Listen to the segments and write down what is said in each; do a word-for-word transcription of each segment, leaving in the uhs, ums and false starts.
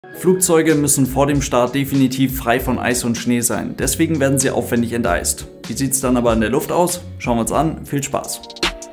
Flugzeuge müssen vor dem Start definitiv frei von Eis und Schnee sein, deswegen werden sie aufwendig enteist. Wie sieht es dann aber in der Luft aus? Schauen wir uns an, viel Spaß!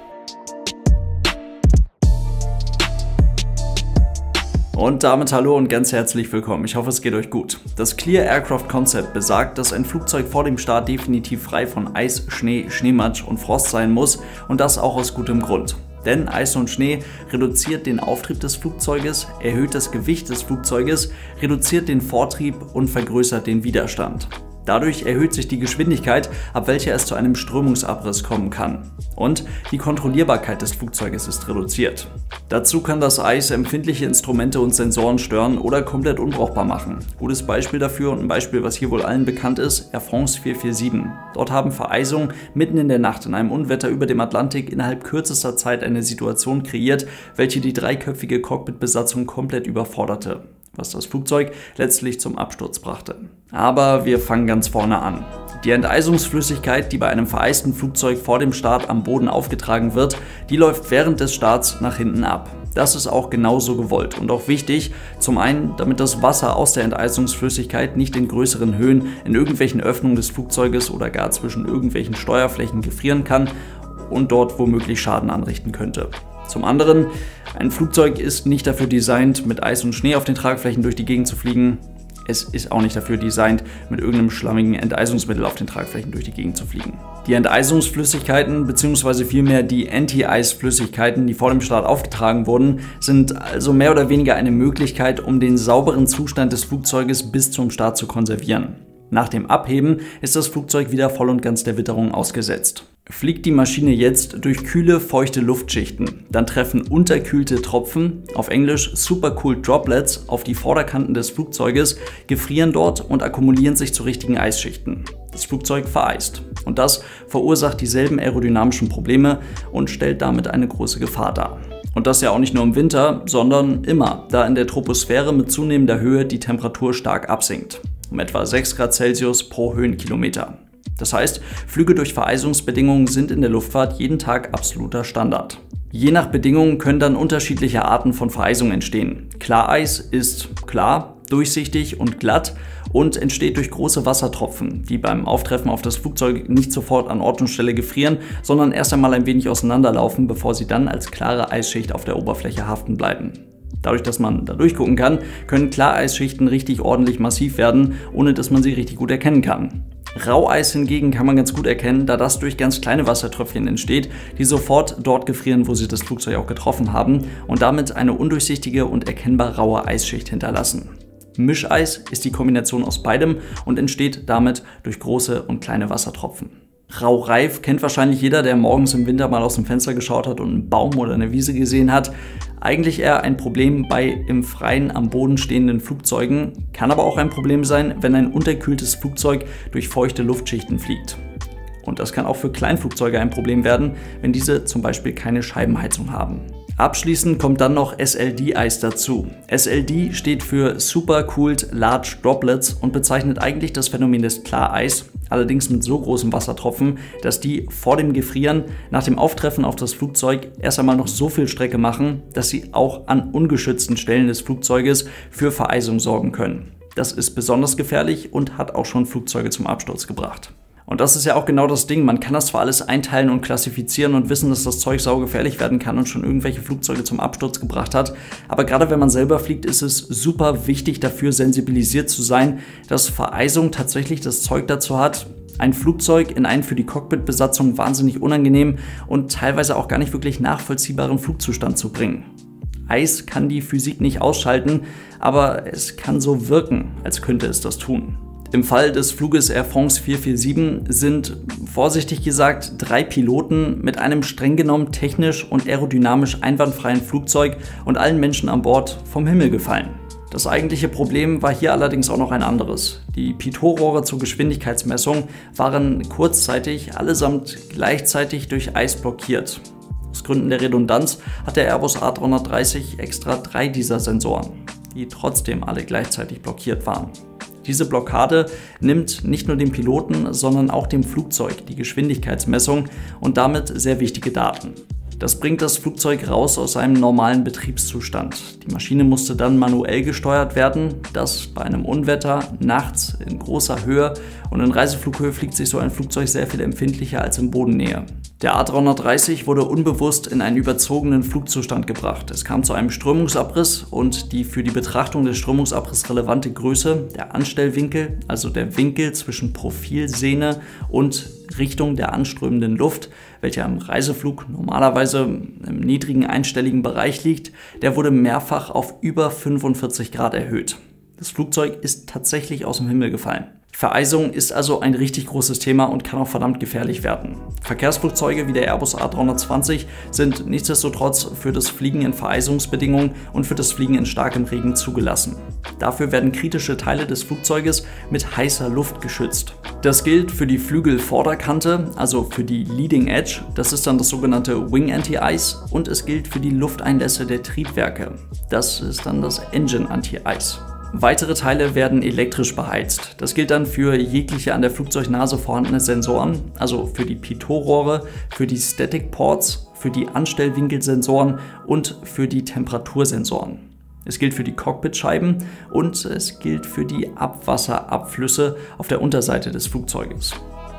Und damit hallo und ganz herzlich willkommen, ich hoffe es geht euch gut. Das Clear Aircraft Concept besagt, dass ein Flugzeug vor dem Start definitiv frei von Eis, Schnee, Schneematsch und Frost sein muss und das auch aus gutem Grund. Denn Eis und Schnee reduziert den Auftrieb des Flugzeuges, erhöht das Gewicht des Flugzeuges, reduziert den Vortrieb und vergrößert den Widerstand. Dadurch erhöht sich die Geschwindigkeit, ab welcher es zu einem Strömungsabriss kommen kann. Und die Kontrollierbarkeit des Flugzeuges ist reduziert. Dazu kann das Eis empfindliche Instrumente und Sensoren stören oder komplett unbrauchbar machen. Gutes Beispiel dafür und ein Beispiel, was hier wohl allen bekannt ist, Air France vier vier sieben. Dort haben Vereisungen mitten in der Nacht in einem Unwetter über dem Atlantik innerhalb kürzester Zeit eine Situation kreiert, welche die dreiköpfige Cockpitbesatzung komplett überforderte, was das Flugzeug letztlich zum Absturz brachte. Aber wir fangen ganz vorne an. Die Enteisungsflüssigkeit, die bei einem vereisten Flugzeug vor dem Start am Boden aufgetragen wird, die läuft während des Starts nach hinten ab. Das ist auch genauso gewollt und auch wichtig, zum einen, damit das Wasser aus der Enteisungsflüssigkeit nicht in größeren Höhen in irgendwelchen Öffnungen des Flugzeuges oder gar zwischen irgendwelchen Steuerflächen gefrieren kann und dort womöglich Schaden anrichten könnte. Zum anderen, ein Flugzeug ist nicht dafür designt, mit Eis und Schnee auf den Tragflächen durch die Gegend zu fliegen. Es ist auch nicht dafür designt, mit irgendeinem schlammigen Enteisungsmittel auf den Tragflächen durch die Gegend zu fliegen. Die Enteisungsflüssigkeiten bzw. vielmehr die Anti-Eis-Flüssigkeiten, die vor dem Start aufgetragen wurden, sind also mehr oder weniger eine Möglichkeit, um den sauberen Zustand des Flugzeuges bis zum Start zu konservieren. Nach dem Abheben ist das Flugzeug wieder voll und ganz der Witterung ausgesetzt. Fliegt die Maschine jetzt durch kühle, feuchte Luftschichten, dann treffen unterkühlte Tropfen, auf Englisch Supercooled Droplets, auf die Vorderkanten des Flugzeuges, gefrieren dort und akkumulieren sich zu richtigen Eisschichten. Das Flugzeug vereist und das verursacht dieselben aerodynamischen Probleme und stellt damit eine große Gefahr dar. Und das ja auch nicht nur im Winter, sondern immer, da in der Troposphäre mit zunehmender Höhe die Temperatur stark absinkt, um etwa sechs Grad Celsius pro Höhenkilometer. Das heißt, Flüge durch Vereisungsbedingungen sind in der Luftfahrt jeden Tag absoluter Standard. Je nach Bedingungen können dann unterschiedliche Arten von Vereisung entstehen. Klareis ist klar, durchsichtig und glatt und entsteht durch große Wassertropfen, die beim Auftreffen auf das Flugzeug nicht sofort an Ort und Stelle gefrieren, sondern erst einmal ein wenig auseinanderlaufen, bevor sie dann als klare Eisschicht auf der Oberfläche haften bleiben. Dadurch, dass man da durchgucken kann, können Klareisschichten richtig ordentlich massiv werden, ohne dass man sie richtig gut erkennen kann. Raueis hingegen kann man ganz gut erkennen, da das durch ganz kleine Wassertröpfchen entsteht, die sofort dort gefrieren, wo sie das Flugzeug auch getroffen haben und damit eine undurchsichtige und erkennbar raue Eisschicht hinterlassen. Mischeis ist die Kombination aus beidem und entsteht damit durch große und kleine Wassertropfen. Raureif kennt wahrscheinlich jeder, der morgens im Winter mal aus dem Fenster geschaut hat und einen Baum oder eine Wiese gesehen hat. Eigentlich eher ein Problem bei im Freien am Boden stehenden Flugzeugen, kann aber auch ein Problem sein, wenn ein unterkühltes Flugzeug durch feuchte Luftschichten fliegt. Und das kann auch für Kleinflugzeuge ein Problem werden, wenn diese zum Beispiel keine Scheibenheizung haben. Abschließend kommt dann noch S L D-Eis dazu. S L D steht für Supercooled Large Droplets und bezeichnet eigentlich das Phänomen des Klareis, allerdings mit so großen Wassertropfen, dass die vor dem Gefrieren nach dem Auftreffen auf das Flugzeug erst einmal noch so viel Strecke machen, dass sie auch an ungeschützten Stellen des Flugzeuges für Vereisung sorgen können. Das ist besonders gefährlich und hat auch schon Flugzeuge zum Absturz gebracht. Und das ist ja auch genau das Ding, man kann das zwar alles einteilen und klassifizieren und wissen, dass das Zeug saugefährlich werden kann und schon irgendwelche Flugzeuge zum Absturz gebracht hat, aber gerade wenn man selber fliegt, ist es super wichtig dafür sensibilisiert zu sein, dass Vereisung tatsächlich das Zeug dazu hat, ein Flugzeug in einen für die Cockpitbesatzung wahnsinnig unangenehm und teilweise auch gar nicht wirklich nachvollziehbaren Flugzustand zu bringen. Eis kann die Physik nicht ausschalten, aber es kann so wirken, als könnte es das tun. Im Fall des Fluges Air France vier vier sieben sind, vorsichtig gesagt, drei Piloten mit einem streng genommen technisch und aerodynamisch einwandfreien Flugzeug und allen Menschen an Bord vom Himmel gefallen. Das eigentliche Problem war hier allerdings auch noch ein anderes. Die Pitot-Rohre zur Geschwindigkeitsmessung waren kurzzeitig allesamt gleichzeitig durch Eis blockiert. Aus Gründen der Redundanz hat der Airbus A drei dreißig extra drei dieser Sensoren, die trotzdem alle gleichzeitig blockiert waren. Diese Blockade nimmt nicht nur dem Piloten, sondern auch dem Flugzeug die Geschwindigkeitsmessung und damit sehr wichtige Daten. Das bringt das Flugzeug raus aus einem normalen Betriebszustand. Die Maschine musste dann manuell gesteuert werden, das bei einem Unwetter, nachts, in großer Höhe, und in Reiseflughöhe fliegt sich so ein Flugzeug sehr viel empfindlicher als in Bodennähe. Der A dreihundertdreißig wurde unbewusst in einen überzogenen Flugzustand gebracht. Es kam zu einem Strömungsabriss und die für die Betrachtung des Strömungsabrisses relevante Größe, der Anstellwinkel, also der Winkel zwischen Profilsehne und Richtung der anströmenden Luft, welcher im Reiseflug normalerweise im niedrigen einstelligen Bereich liegt, der wurde mehrfach auf über fünfundvierzig Grad erhöht. Das Flugzeug ist tatsächlich aus dem Himmel gefallen. Vereisung ist also ein richtig großes Thema und kann auch verdammt gefährlich werden. Verkehrsflugzeuge wie der Airbus A dreihundertzwanzig sind nichtsdestotrotz für das Fliegen in Vereisungsbedingungen und für das Fliegen in starkem Regen zugelassen. Dafür werden kritische Teile des Flugzeuges mit heißer Luft geschützt. Das gilt für die Flügelvorderkante, also für die Leading Edge, das ist dann das sogenannte Wing Anti-Ice, und es gilt für die Lufteinlässe der Triebwerke, das ist dann das Engine Anti-Ice. Weitere Teile werden elektrisch beheizt. Das gilt dann für jegliche an der Flugzeugnase vorhandene Sensoren, also für die Pitot-Rohre, für die Static Ports, für die Anstellwinkelsensoren und für die Temperatursensoren. Es gilt für die Cockpitscheiben und es gilt für die Abwasserabflüsse auf der Unterseite des Flugzeuges.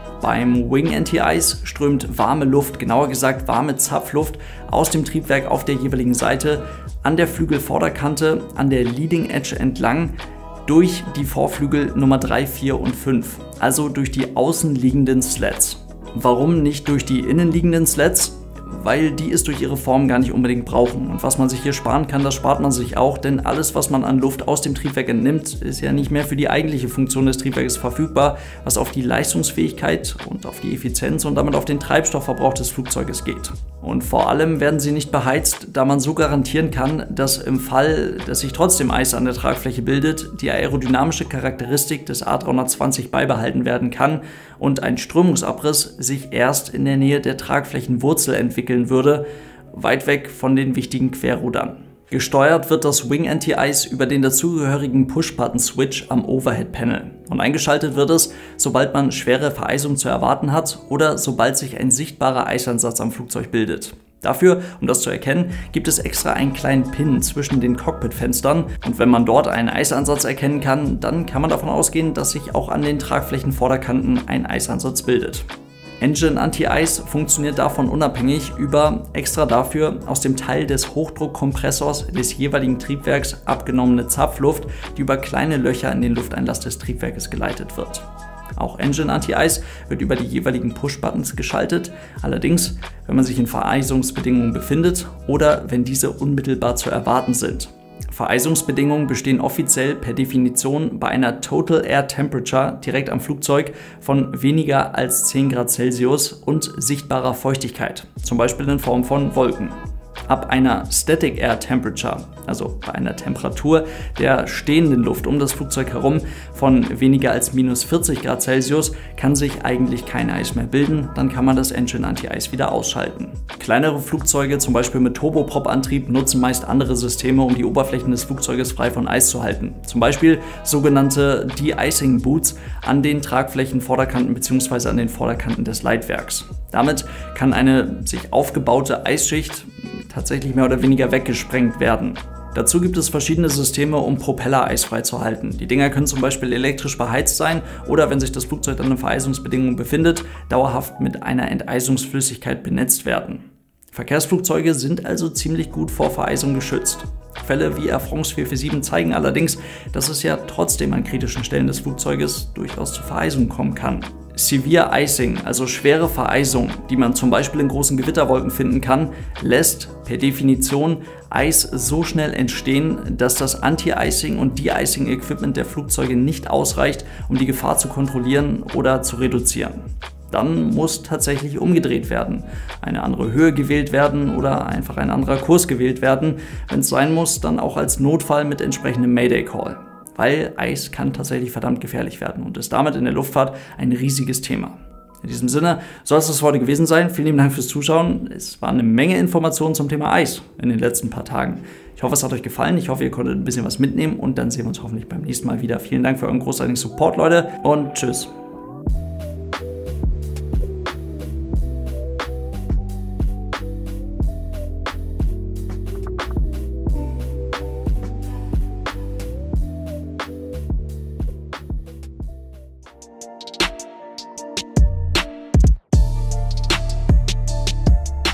Beim Wing Anti-Ice strömt warme Luft, genauer gesagt warme Zapfluft, aus dem Triebwerk auf der jeweiligen Seite an der Flügelvorderkante, an der Leading Edge entlang, durch die Vorflügel Nummer drei, vier und fünf, also durch die außenliegenden Slats. Warum nicht durch die innenliegenden Slats? Weil die es durch ihre Form gar nicht unbedingt brauchen. Und was man sich hier sparen kann, das spart man sich auch, denn alles, was man an Luft aus dem Triebwerk entnimmt, ist ja nicht mehr für die eigentliche Funktion des Triebwerkes verfügbar, was auf die Leistungsfähigkeit und auf die Effizienz und damit auf den Treibstoffverbrauch des Flugzeuges geht. Und vor allem werden sie nicht beheizt, da man so garantieren kann, dass im Fall, dass sich trotzdem Eis an der Tragfläche bildet, die aerodynamische Charakteristik des A dreihundertzwanzig beibehalten werden kann und ein Strömungsabriss sich erst in der Nähe der Tragflächenwurzel entwickeln würde, weit weg von den wichtigen Querrudern. Gesteuert wird das Wing Anti-Ice über den dazugehörigen Push-Button-Switch am Overhead-Panel. Und eingeschaltet wird es, sobald man schwere Vereisung zu erwarten hat oder sobald sich ein sichtbarer Eisansatz am Flugzeug bildet. Dafür, um das zu erkennen, gibt es extra einen kleinen Pin zwischen den Cockpitfenstern, und wenn man dort einen Eisansatz erkennen kann, dann kann man davon ausgehen, dass sich auch an den Tragflächenvorderkanten ein Eisansatz bildet. Engine Anti-Ice funktioniert davon unabhängig über extra dafür aus dem Teil des Hochdruckkompressors des jeweiligen Triebwerks abgenommene Zapfluft, die über kleine Löcher in den Lufteinlass des Triebwerkes geleitet wird. Auch Engine Anti-Ice wird über die jeweiligen Push-Buttons geschaltet, allerdings wenn man sich in Vereisungsbedingungen befindet oder wenn diese unmittelbar zu erwarten sind. Vereisungsbedingungen bestehen offiziell per Definition bei einer Total Air Temperature direkt am Flugzeug von weniger als zehn Grad Celsius und sichtbarer Feuchtigkeit, zum Beispiel in Form von Wolken. Ab einer Static Air Temperature, also bei einer Temperatur der stehenden Luft um das Flugzeug herum von weniger als minus vierzig Grad Celsius, kann sich eigentlich kein Eis mehr bilden, dann kann man das Engine Anti-Ice wieder ausschalten. Kleinere Flugzeuge, zum Beispiel mit Turboprop-Antrieb, nutzen meist andere Systeme, um die Oberflächen des Flugzeuges frei von Eis zu halten. Zum Beispiel sogenannte De-Icing Boots an den Tragflächenvorderkanten bzw. an den Vorderkanten des Leitwerks. Damit kann eine sich aufgebaute Eisschicht tatsächlich mehr oder weniger weggesprengt werden. Dazu gibt es verschiedene Systeme, um Propeller eisfrei zu halten. Die Dinger können zum Beispiel elektrisch beheizt sein oder, wenn sich das Flugzeug dann in Vereisungsbedingungen befindet, dauerhaft mit einer Enteisungsflüssigkeit benetzt werden. Verkehrsflugzeuge sind also ziemlich gut vor Vereisung geschützt. Fälle wie Air France vier vier sieben zeigen allerdings, dass es ja trotzdem an kritischen Stellen des Flugzeuges durchaus zu Vereisung kommen kann. Severe Icing, also schwere Vereisung, die man zum Beispiel in großen Gewitterwolken finden kann, lässt per Definition Eis so schnell entstehen, dass das Anti-Icing und De-Icing-Equipment der Flugzeuge nicht ausreicht, um die Gefahr zu kontrollieren oder zu reduzieren. Dann muss tatsächlich umgedreht werden, eine andere Höhe gewählt werden oder einfach ein anderer Kurs gewählt werden, wenn es sein muss, dann auch als Notfall mit entsprechendem Mayday-Call. Weil Eis kann tatsächlich verdammt gefährlich werden und ist damit in der Luftfahrt ein riesiges Thema. In diesem Sinne soll es das heute gewesen sein. Vielen lieben Dank fürs Zuschauen. Es war eine Menge Informationen zum Thema Eis in den letzten paar Tagen. Ich hoffe, es hat euch gefallen. Ich hoffe, ihr konntet ein bisschen was mitnehmen und dann sehen wir uns hoffentlich beim nächsten Mal wieder. Vielen Dank für euren großartigen Support, Leute, und tschüss.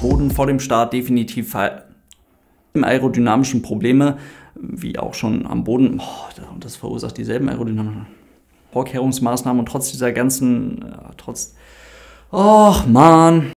Boden vor dem Start definitiv aerodynamischen Probleme, wie auch schon am Boden. Oh, das verursacht dieselben aerodynamischen Vorkehrungsmaßnahmen und trotz dieser ganzen, ja, trotz, oh Mann,